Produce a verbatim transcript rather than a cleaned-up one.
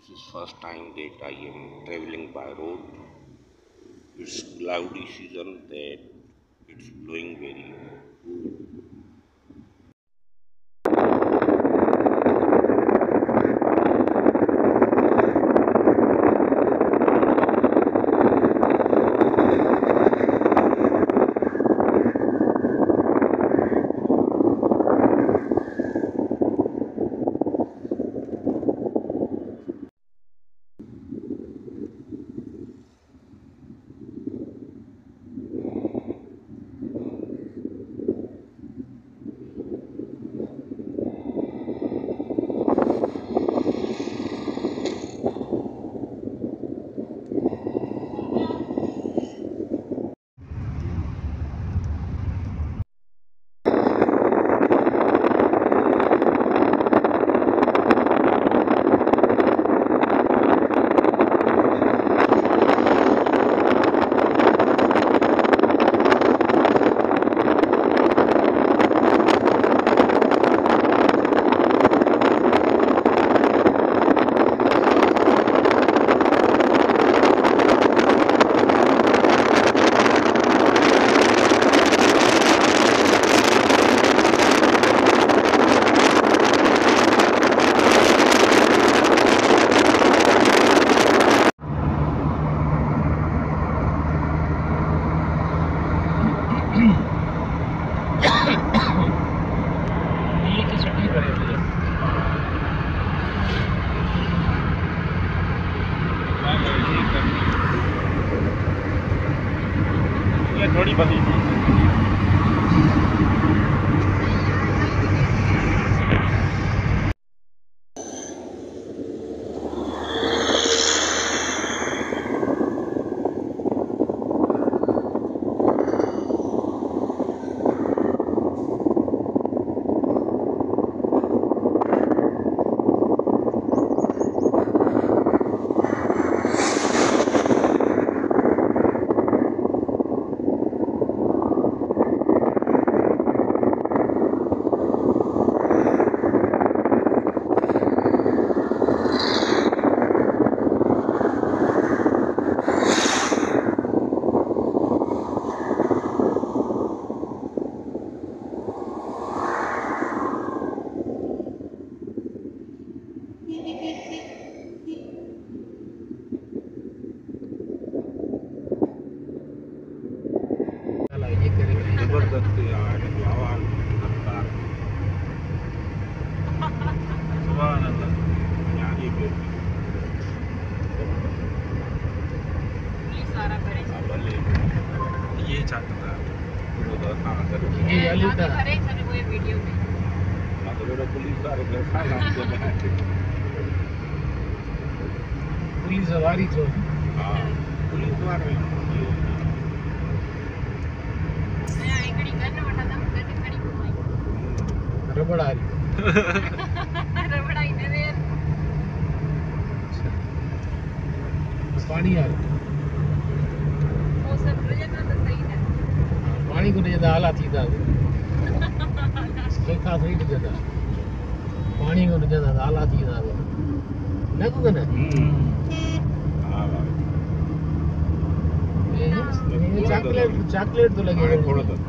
This is first time that I am traveling by road. It's cloudy season that it's blowing very good. ये थोड़ी बदी थी। जबरदस्त यार आवाज रफ्तार सुभान अल्लाह यार ये सारा करे भले ये चाहता था वो हां सर ये वाली था करे सर वो वीडियो में हां तो मेरा पुलिस वाले का खाना दे पुलिस सवारी तो हां पुलिस वाले रबड़ आ रही रबड़ आई ने वेर पानी आ रहा वो सब रजत तो सही है पानी को ज्यादा हालात थी था देखा थोड़ी ज्यादा पानी को ज्यादा हालात थी था ना को ना हां ये चॉकलेट चॉकलेट तो लगेगा थोड़ा तो